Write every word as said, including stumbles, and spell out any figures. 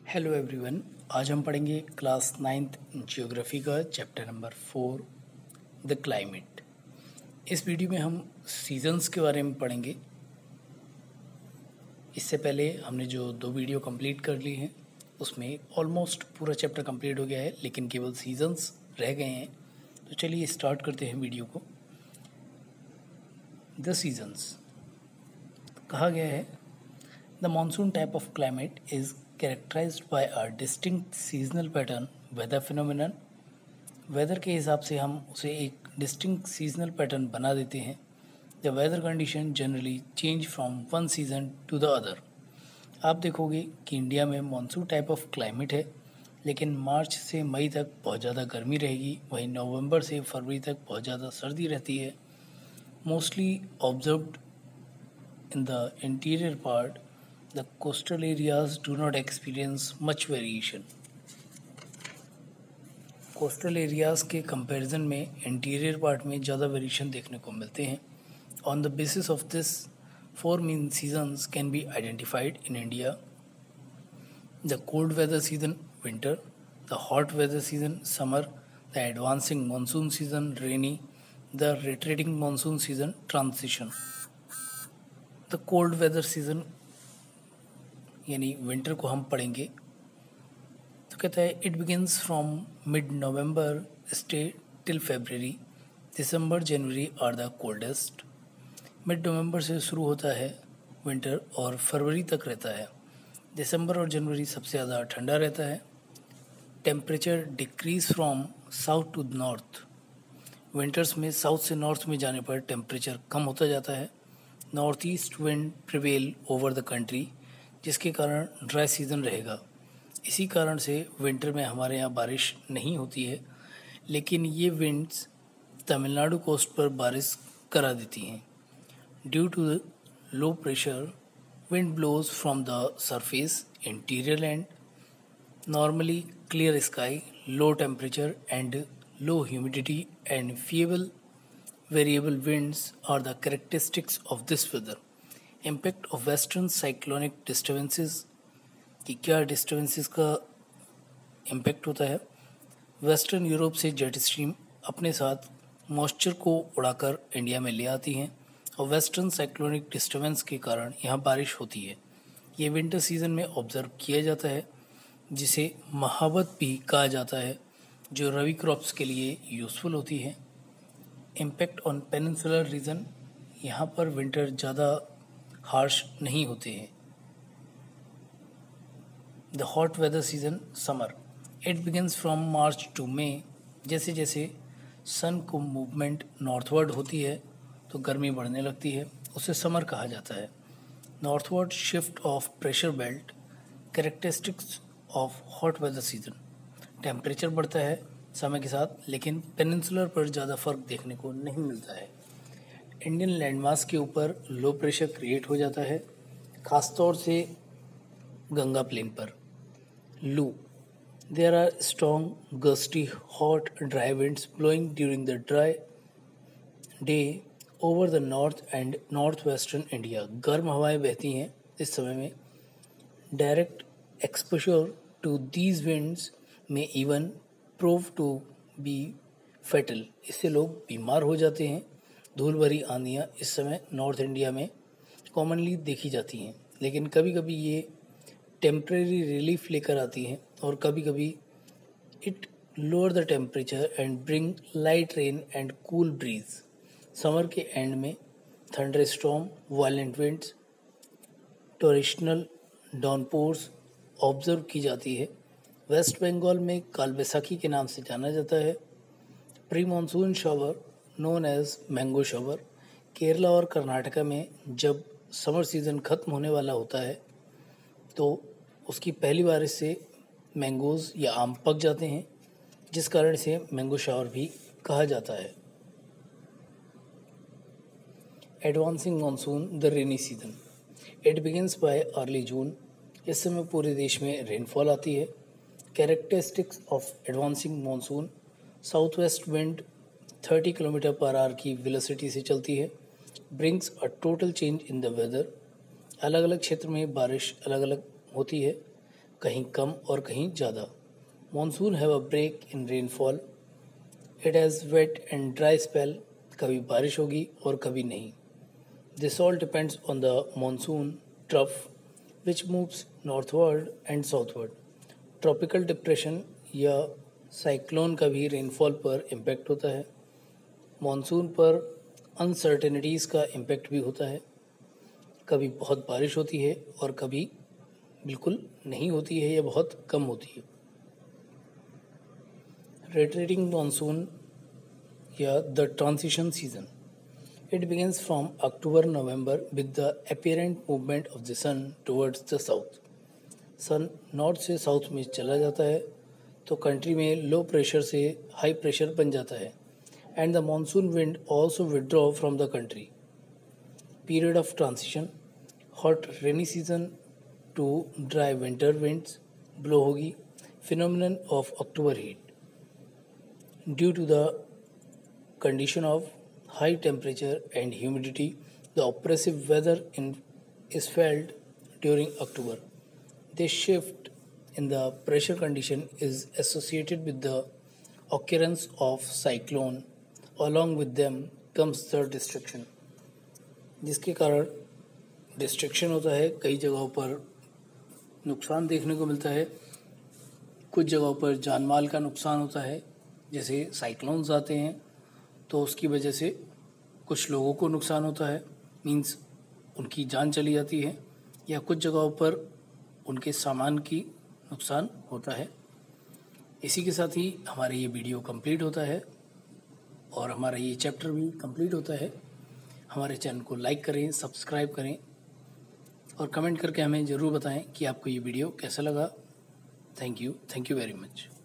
Hello everyone. आज हम पढ़ेंगे क्लास नाइन्थ जियोग्राफी का chapter number four, the climate. इस वीडियो में हम सीजन्स के बारे में पढ़ेंगे। इससे पहले हमने जो दो वीडियो कंप्लीट कर ली हैं उसमें ऑलमोस्ट पूरा चैप्टर कंप्लीट हो गया है, लेकिन केवल सीजन्स रह गए हैं। तो चलिए स्टार्ट करते हैं वीडियो को। द सीजन्स कहा गया है, the monsoon type of climate is characterized by a distinct seasonal pattern weather phenomenon। Weather के हिसाब से हम उसे एक डिस्टिंक्ट सीजनल पैटर्न बना देते हैं। The weather condition generally change from one season to the other. आप देखोगे कि इंडिया में मानसून टाइप ऑफ क्लाइमेट है, लेकिन मार्च से मई तक बहुत ज़्यादा गर्मी रहेगी, वहीं नवंबर से फरवरी तक बहुत ज़्यादा सर्दी रहती है। Mostly observed in the interior part, the coastal areas do not experience much variation। Coastal areas के कंपैरिजन में इंटीरियर पार्ट में ज़्यादा वेरिएशन देखने को मिलते हैं। On the basis of this, four main seasons can be identified in India. The cold weather season winter, the hot weather season summer, the advancing monsoon season rainy, the retreating monsoon season transition. The cold weather season यानी winter को हम पढ़ेंगे तो कहता है, it begins from mid November stay till February, December January are the coldest. Mid November से शुरू होता है विंटर और फरवरी तक रहता है। दिसंबर और जनवरी सबसे ज़्यादा ठंडा रहता है। Temperature decrease from south to north. Winters में साउथ से नॉर्थ में जाने पर टेम्परेचर कम होता जाता है। North east wind prevail over the country, जिसके कारण ड्राई सीज़न रहेगा। इसी कारण से विंटर में हमारे यहाँ बारिश नहीं होती है, लेकिन ये विंड्स तमिलनाडु कोस्ट पर बारिश करा देती हैं। Due to low pressure, wind blows from the surface interior land. Normally clear sky, low temperature and low humidity and feeble variable winds are the characteristics of this weather। Impact of western cyclonic disturbances कि क्या disturbances का impact होता है। Western Europe से jet stream अपने साथ moisture को उड़ाकर इंडिया में ले आती हैं और वेस्टर्न साइक्लोनिक डिस्टर्बेंस के कारण यहाँ बारिश होती है। ये विंटर सीजन में ऑब्जर्व किया जाता है, जिसे महावत भी कहा जाता है, जो रवि क्रॉप्स के लिए यूज़फुल होती है। इम्पैक्ट ऑन पेनिनसुलर रीजन, यहाँ पर विंटर ज़्यादा हार्श नहीं होते हैं। The hot weather season summer, it begins from March to May. जैसे जैसे सन को मूवमेंट नॉर्थवर्ड होती है तो गर्मी बढ़ने लगती है, उसे समर कहा जाता है। Northward shift of pressure belt, characteristics of hot weather season. Temperature बढ़ता है समय के साथ, लेकिन पेनिनसुलर पर ज़्यादा फर्क देखने को नहीं मिलता है। इंडियन लैंडमास के ऊपर लो प्रेशर क्रिएट हो जाता है, खासतौर से गंगा प्लेन पर। Loo, there are strong gusty hot dry winds blowing during the dry day over the north and north western India. गर्म हवाएं बहती हैं इस समय में। Direct exposure to these winds may even prove to be fatal. इससे लोग बीमार हो जाते हैं। धूल भरी आंधियाँ इस समय नॉर्थ इंडिया में कॉमनली देखी जाती हैं, लेकिन कभी कभी ये टेम्परेरी रिलीफ लेकर आती हैं और कभी कभी it lower the temperature and bring light rain and cool breeze. Summer के एंड में thunder storm, violent winds, torrential downpours observe की जाती है। वेस्ट बंगाल में काल बैसाखी के नाम से जाना जाता है। Pre monsoon shower known as mango shower. Kerala और कर्नाटका में जब समर सीज़न ख़त्म होने वाला होता है तो उसकी पहली बारिश से मैंगोज़ या आम पक जाते हैं, जिस कारण से मैंगो शावर भी कहा जाता है। Advancing monsoon the rainy season, it begins by early June. इस समय पूरे देश में रेनफॉल आती है। Characteristics of advancing monsoon, south west wind thirty kilometre per hour की वेलोसिटी से चलती है। Brings a total change in the weather. अलग अलग क्षेत्र में बारिश अलग अलग होती है। कहीं कम और कहीं ज़्यादा। Monsoon have a break in rainfall, it has wet and dry spell, कभी बारिश होगी और कभी नहीं। This all depends on the monsoon trough which moves northward and southward. Tropical depression या साइक्लोन का भी रेनफॉल पर इम्पैक्ट होता है। मानसून पर अनसर्टेनिटीज़ का इम्पैक्ट भी होता है। कभी बहुत बारिश होती है और कभी बिल्कुल नहीं होती है या बहुत कम होती है। रोटेटिंग मानसून या the transition season, it begins from October November with the apparent movement of the sun towards the south. Sun north से साउथ में चला जाता है तो कंट्री में लो प्रेशर से हाई प्रेशर बन जाता है and the monsoon wind also withdraw from the country. Period of transition, hot rainy season to dry winter winds blow होगी। Phenomenon of October heat, due to the condition of high temperature and humidity, the oppressive weather in, is felt during October. This shift in the pressure condition is associated with the occurrence of cyclone. Along with them comes the destruction, जिसके कारण destruction होता है। कई जगहों पर नुकसान देखने को मिलता है, कुछ जगहों पर जान माल का नुकसान होता है। जैसे साइक्लोन्स आते हैं तो उसकी वजह से कुछ लोगों को नुकसान होता है, मींस उनकी जान चली जाती है, या कुछ जगहों पर उनके सामान की नुकसान होता है। इसी के साथ ही हमारा ये वीडियो कंप्लीट होता है और हमारा ये चैप्टर भी कंप्लीट होता है। हमारे चैनल को लाइक करें, सब्सक्राइब करें और कमेंट करके हमें ज़रूर बताएं कि आपको ये वीडियो कैसा लगा। Thank you thank you very much.